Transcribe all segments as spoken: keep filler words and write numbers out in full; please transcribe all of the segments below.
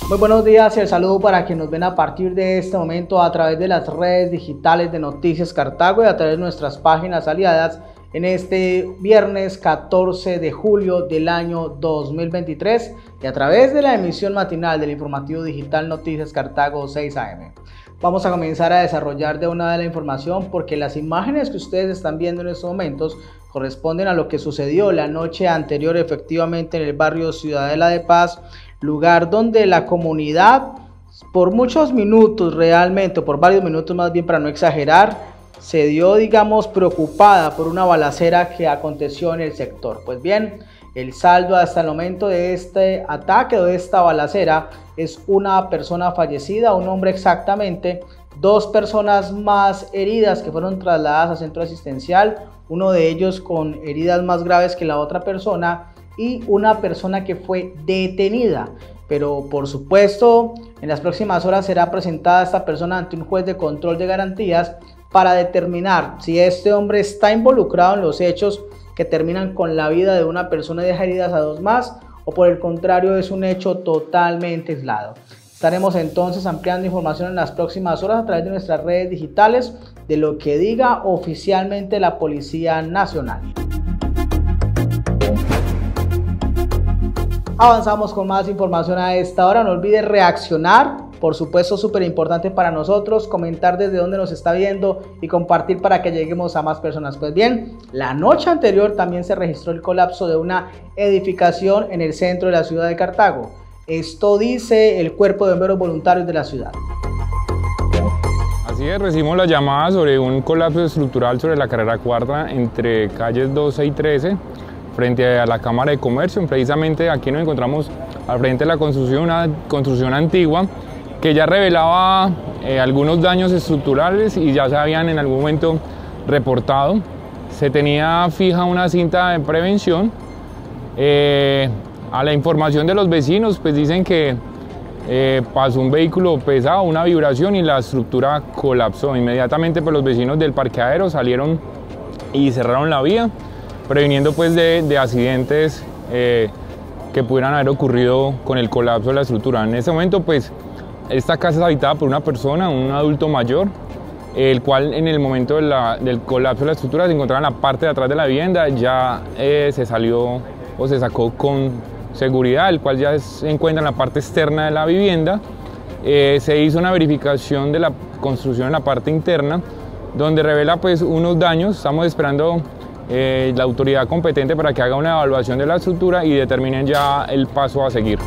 Muy buenos días y el saludo para quienes nos ven a partir de este momento a través de las redes digitales de Noticias Cartago y a través de nuestras páginas aliadas en este viernes catorce de julio del año dos mil veintitrés y a través de la emisión matinal del informativo digital Noticias Cartago seis A M. Vamos a comenzar a desarrollar de una de la información porque las imágenes que ustedes están viendo en estos momentos corresponden a lo que sucedió la noche anterior efectivamente en el barrio Ciudadela de Paz, lugar donde la comunidad por muchos minutos realmente, por varios minutos más bien para no exagerar, se dio digamos preocupada por una balacera que aconteció en el sector. Pues bien, el saldo hasta el momento de este ataque o de esta balacera es una persona fallecida, un hombre exactamente, dos personas más heridas que fueron trasladadas al centro asistencial, uno de ellos con heridas más graves que la otra persona y una persona que fue detenida. Pero por supuesto, en las próximas horas será presentada esta persona ante un juez de control de garantías para determinar si este hombre está involucrado en los hechos que terminan con la vida de una persona y deja heridas a dos más, o por el contrario es un hecho totalmente aislado. Estaremos entonces ampliando información en las próximas horas a través de nuestras redes digitales de lo que diga oficialmente la Policía Nacional. Avanzamos con más información a esta hora. No olvide reaccionar, por supuesto súper importante para nosotros, comentar desde dónde nos está viendo y compartir para que lleguemos a más personas. Pues bien, la noche anterior también se registró el colapso de una edificación en el centro de la ciudad de Cartago. Esto dice el Cuerpo de Bomberos Voluntarios de la ciudad. Así es, recibimos la llamada sobre un colapso estructural sobre la carrera cuarta entre calles doce y trece, frente a la Cámara de Comercio. Precisamente aquí nos encontramos al frente de la construcción, una construcción antigua que ya revelaba eh, algunos daños estructurales y ya se habían en algún momento reportado. Se tenía fija una cinta de prevención. Eh, a la información de los vecinos, pues dicen que eh, pasó un vehículo pesado, una vibración y la estructura colapsó. Inmediatamente pues los vecinos del parqueadero salieron y cerraron la vía, previniendo pues de, de accidentes eh, que pudieran haber ocurrido con el colapso de la estructura. En este momento pues esta casa es habitada por una persona, un adulto mayor, el cual en el momento de la, del colapso de la estructura se encontraba en la parte de atrás de la vivienda, ya eh, se salió o se sacó con seguridad, el cual ya se encuentra en la parte externa de la vivienda. Eh, se hizo una verificación de la construcción en la parte interna, donde revela pues unos daños. Estamos esperando eh, la autoridad competente para que haga una evaluación de la estructura y determinen ya el paso a seguir.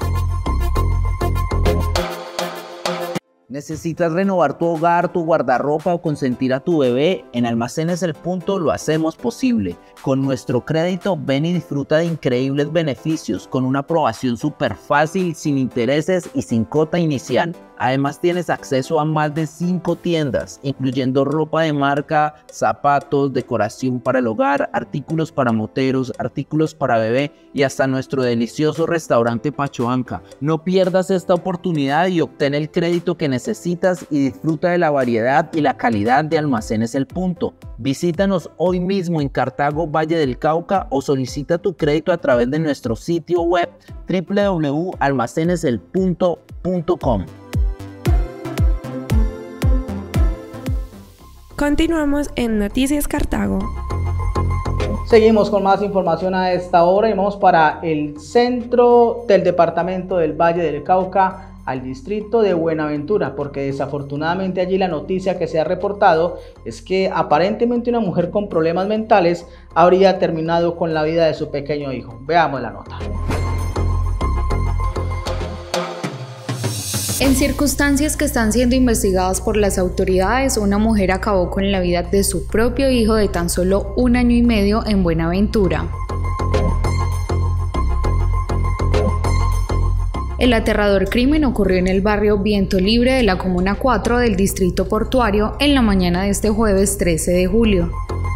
¿Necesitas renovar tu hogar, tu guardarropa o consentir a tu bebé? En Almacenes El Punto lo hacemos posible. Con nuestro crédito ven y disfruta de increíbles beneficios con una aprobación súper fácil, sin intereses y sin cuota inicial. Además tienes acceso a más de cinco tiendas, incluyendo ropa de marca, zapatos, decoración para el hogar, artículos para moteros, artículos para bebé y hasta nuestro delicioso restaurante Pachoanca. No pierdas esta oportunidad y obtén el crédito que necesitas y disfruta de la variedad y la calidad de Almacenes El Punto. Visítanos hoy mismo en Cartago, Valle del Cauca o solicita tu crédito a través de nuestro sitio web w w w punto almacenes el punto punto com. Continuamos en Noticias Cartago. Seguimos con más información a esta hora y vamos para el centro del departamento del Valle del Cauca, al distrito de Buenaventura, porque desafortunadamente allí la noticia que se ha reportado es que aparentemente una mujer con problemas mentales habría terminado con la vida de su pequeño hijo. Veamos la nota. En circunstancias que están siendo investigadas por las autoridades, una mujer acabó con la vida de su propio hijo de tan solo un año y medio en Buenaventura. El aterrador crimen ocurrió en el barrio Viento Libre de la Comuna cuatro del Distrito Portuario en la mañana de este jueves trece de julio.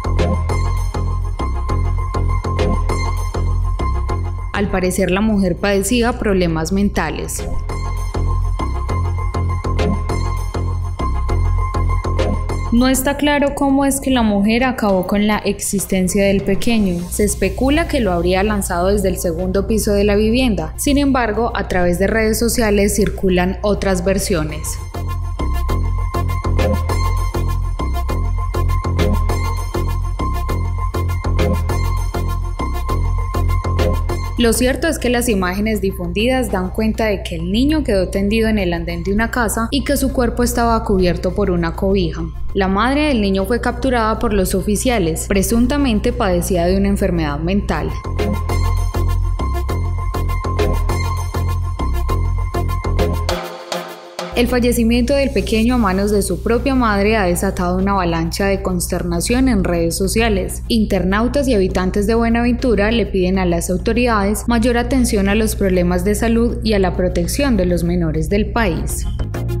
Al parecer, la mujer padecía problemas mentales. No está claro cómo es que la mujer acabó con la existencia del pequeño. Se especula que lo habría lanzado desde el segundo piso de la vivienda. Sin embargo, a través de redes sociales circulan otras versiones. Lo cierto es que las imágenes difundidas dan cuenta de que el niño quedó tendido en el andén de una casa y que su cuerpo estaba cubierto por una cobija. La madre del niño fue capturada por los oficiales, presuntamente padecía de una enfermedad mental. El fallecimiento del pequeño a manos de su propia madre ha desatado una avalancha de consternación en redes sociales. Internautas y habitantes de Buenaventura le piden a las autoridades mayor atención a los problemas de salud y a la protección de los menores del país.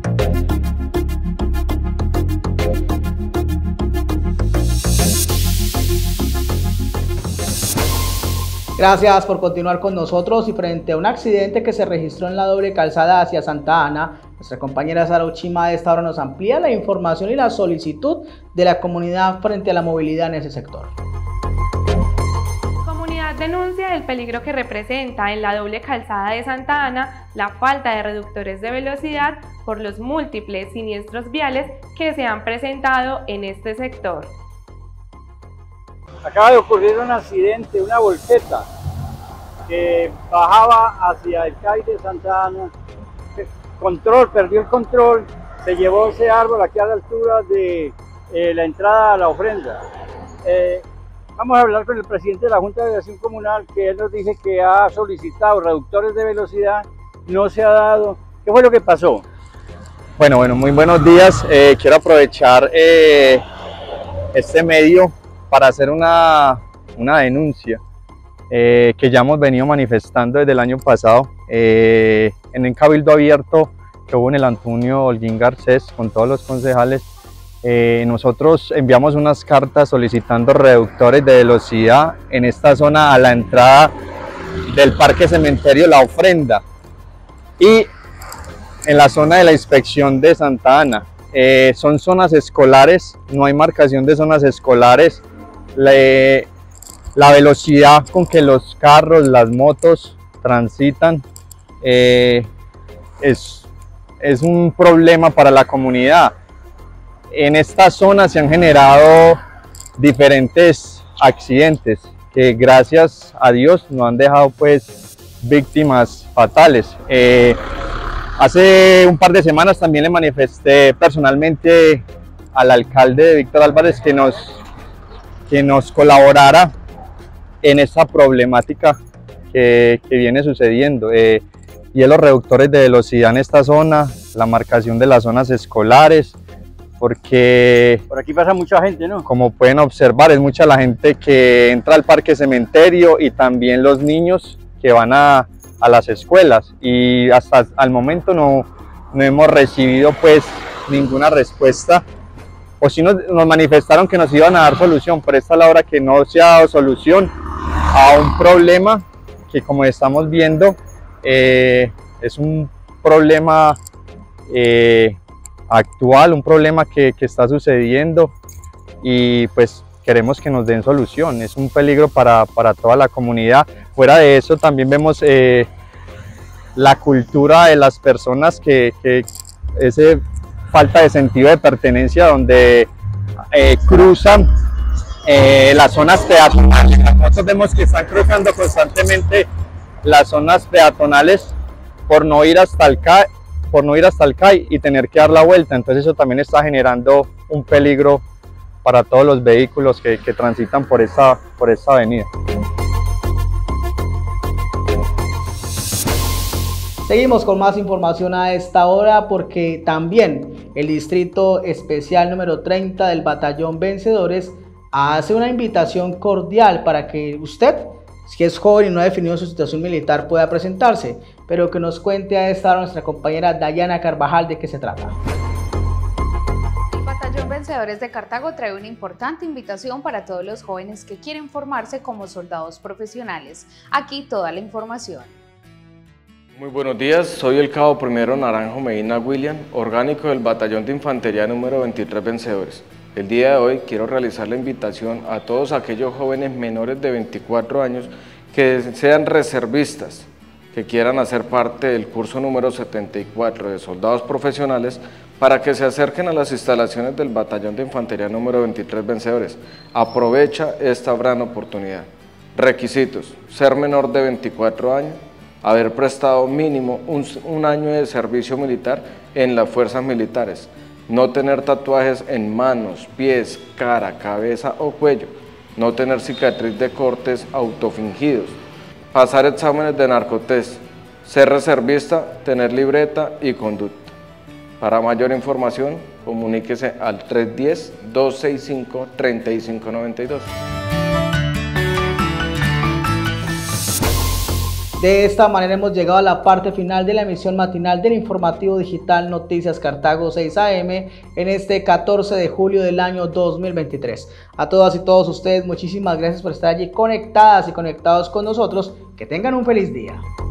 Gracias por continuar con nosotros. Y frente a un accidente que se registró en la doble calzada hacia Santa Ana, nuestra compañera Sara Uchima a esta hora nos amplía la información y la solicitud de la comunidad frente a la movilidad en ese sector. Comunidad denuncia el peligro que representa en la doble calzada de Santa Ana la falta de reductores de velocidad por los múltiples siniestros viales que se han presentado en este sector. Acaba de ocurrir un accidente, una volqueta que bajaba hacia el C A I de Santa Ana, control, perdió el control, se llevó ese árbol aquí a la altura de eh, la entrada a la ofrenda. Eh, vamos a hablar con el presidente de la Junta de Aviación Comunal, que él nos dice que ha solicitado reductores de velocidad, no se ha dado. ¿Qué fue lo que pasó? Bueno, bueno, muy buenos días. Eh, quiero aprovechar eh, este medio para hacer una, una denuncia eh, que ya hemos venido manifestando desde el año pasado eh, en el Cabildo Abierto que hubo en el Antonio Holguín Garcés con todos los concejales. Eh, nosotros enviamos unas cartas solicitando reductores de velocidad en esta zona a la entrada del Parque Cementerio La Ofrenda y en la zona de la inspección de Santa Ana. Eh, son zonas escolares, no hay marcación de zonas escolares. La, la velocidad con que los carros, las motos transitan eh, es, es un problema para la comunidad. En esta zona se han generado diferentes accidentes que gracias a Dios no han dejado pues víctimas fatales. Eh, hace un par de semanas también le manifesté personalmente al alcalde Víctor Álvarez que nos que nos colaborara en esta problemática que, que viene sucediendo eh, y es los reductores de velocidad en esta zona, la marcación de las zonas escolares, porque por aquí pasa mucha gente, ¿no? Como pueden observar, es mucha la gente que entra al Parque Cementerio y también los niños que van a, a las escuelas, y hasta al momento no, no hemos recibido pues ninguna respuesta. O si nos, nos manifestaron que nos iban a dar solución, pero esta es la hora que no se ha dado solución a un problema que, como estamos viendo, eh, es un problema eh, actual, un problema que, que está sucediendo y pues queremos que nos den solución. Es un peligro para, para toda la comunidad. Fuera de eso también vemos eh, la cultura de las personas que, que ese falta de sentido de pertenencia donde eh, cruzan eh, las zonas peatonales. Nosotros vemos que están cruzando constantemente las zonas peatonales por no ir hasta el C A I, por no ir hasta el C A I y tener que dar la vuelta. Entonces eso también está generando un peligro para todos los vehículos que, que transitan por esta, por esta avenida. Seguimos con más información a esta hora porque también el Distrito Especial número treinta del Batallón Vencedores hace una invitación cordial para que usted, si es joven y no ha definido su situación militar, pueda presentarse, pero que nos cuente a esta hora nuestra compañera Dayana Carvajal de qué se trata. El Batallón Vencedores de Cartago trae una importante invitación para todos los jóvenes que quieren formarse como soldados profesionales. Aquí toda la información. Muy buenos días, soy el cabo primero Naranjo Medina William, orgánico del Batallón de Infantería número veintitrés Vencedores. El día de hoy quiero realizar la invitación a todos aquellos jóvenes menores de veinticuatro años que sean reservistas, que quieran hacer parte del curso número setenta y cuatro de soldados profesionales, para que se acerquen a las instalaciones del Batallón de Infantería número veintitrés Vencedores. Aprovecha esta gran oportunidad. Requisitos: ser menor de veinticuatro años, haber prestado mínimo un, un año de servicio militar en las fuerzas militares, no tener tatuajes en manos, pies, cara, cabeza o cuello, no tener cicatriz de cortes autofingidos, pasar exámenes de narcotest, ser reservista, tener libreta y conducta. Para mayor información, comuníquese al tres uno cero, dos seis cinco, tres cinco nueve dos. De esta manera hemos llegado a la parte final de la emisión matinal del informativo digital Noticias Cartago seis A M en este catorce de julio del año dos mil veintitrés. A todas y todos ustedes, muchísimas gracias por estar allí conectadas y conectados con nosotros. Que tengan un feliz día.